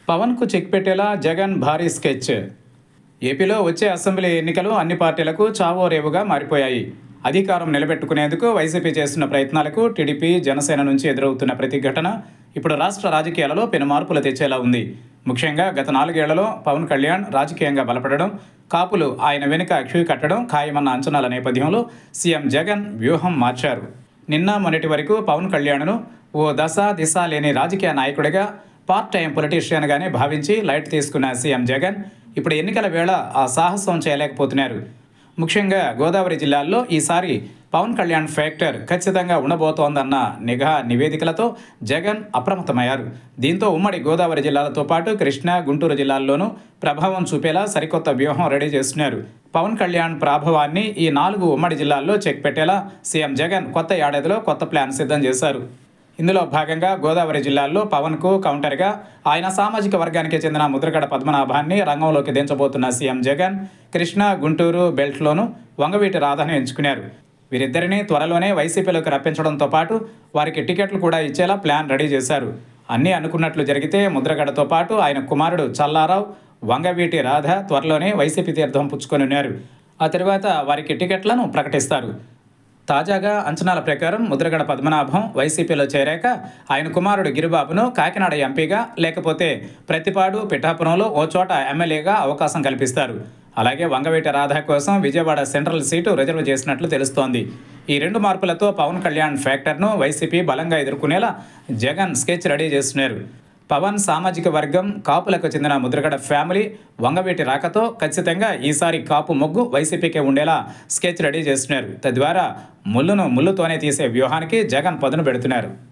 పవన్కు check పెట్టేలా Jagan భారీ sketch. ఏపీలో వచ్చే అసెంబ్లీ ఎన్నికలు అన్ని పార్టీలకు చావో రేవుగా మారిపోయాయి. అధికారం నిలబెట్టుకునేందుకు వైసీపీ చేస్తున్న ప్రయత్నాలకు టీడీపీ, జనసేన నుంచి ఎదురవుతున్న ప్రతిఘటన ఇప్పుడు రాష్ట్ర రాజకీయాలలో పెను మార్పులు తెచ్చేలా ఉంది. ముఖ్యంగా గత 4 ఏళ్లలో పవన్ కళ్యాణ్ రాజకీయంగా బలపడడం, కాపులు ఆయన వెనుక క్యూ కట్టడం ఖాయమన్న అంచనాల నేపథ్యంలో సీఎం జగన్ వ్యూహం మార్చారు. నిన్న మొన్నటి వరకు పవన్ కళ్యాణ్ను ఓ దశ దిశ లేని రాజకీయ నాయకుడిగా, పార్ట్ టైం పొలిటీషియన్గానే భావించి లైట్ తీసుకున్న సీఎం జగన్ ఇప్పుడు ఎన్నికల వేళ ఆ సాహసం చేయలేకపోతున్నారు. ముఖ్యంగా గోదావరి జిల్లాల్లో ఈసారి పవన్ కళ్యాణ్ ఫ్యాక్టర్ ఖచ్చితంగా ఉండబోతోందన్న నిఘా నివేదికలతో జగన్ అప్రమత్తమయ్యారు. దీంతో ఉమ్మడి గోదావరి జిల్లాలతో పాటు కృష్ణా, గుంటూరు జిల్లాల్లోనూ ప్రభావం చూపేలా సరికొత్త వ్యూహం రెడీ చేస్తున్నారు. పవన్ కళ్యాణ్ ప్రభావాన్ని ఈ 4 ఉమ్మడి జిల్లాల్లో చెక్ పెట్టేలా సీఎం జగన్ కొత్త ఏడాదిలో కొత్త ప్లాన్ సిద్ధం చేశారు. ఇందులో భాగంగా గోదావరి జిల్లాల్లో పవన్కు కౌంటర్గా ఆయన సామాజిక వర్గానికి చెందిన ముద్రగడ పద్మనాభాన్ని రంగంలోకి దించబోతున్న సీఎం జగన్ కృష్ణా, గుంటూరు బెల్ట్లోనూ వంగవీటి రాధను ఎంచుకున్నారు. వీరిద్దరినీ త్వరలోనే వైసీపీలోకి రప్పించడంతో పాటు వారికి టికెట్లు కూడా ఇచ్చేలా ప్లాన్ రెడీ చేశారు. అన్నీ అనుకున్నట్లు జరిగితే ముద్రగడతో పాటు ఆయన కుమారుడు చల్లారావు, వంగవీటి రాధ త్వరలోనే వైసీపీ తీర్థం పుచ్చుకొనున్నారు. ఆ తర్వాత వారికి టికెట్లను ప్రకటిస్తారు. తాజాగా అంచనాల ప్రకారం ముద్రగడ పద్మనాభం వైసీపీలో చేరాక ఆయన కుమారుడు గిరిబాబును కాకినాడ ఎంపీగా, లేకపోతే ప్రతిపాడు, పిఠాపురంలో ఓ చోట ఎమ్మెల్యేగా అవకాశం కల్పిస్తారు. అలాగే వంగవీటి రాధ కోసం విజయవాడ సెంట్రల్ సీటు రిజర్వ్ చేసినట్లు తెలుస్తోంది. ఈ 2 మార్పులతో పవన్ కళ్యాణ్ ఫ్యాక్టర్ను వైసీపీ బలంగా ఎదుర్కొనేలా జగన్ స్కెచ్ రెడీ చేస్తున్నారు. పవన్ సామాజిక వర్గం, కాపులకు చెందిన ముద్రగడ ఫ్యామిలీ, వంగవీటి రాకతో ఖచ్చితంగా ఈసారి కాపు మొగ్గు వైసీపీకే ఉండేలా స్కెచ్ రెడీ చేస్తున్నారు. తద్వారా ముళ్ళును ముళ్ళుతోనే తీసే వ్యూహానికి జగన్ పదును పెడుతున్నారు.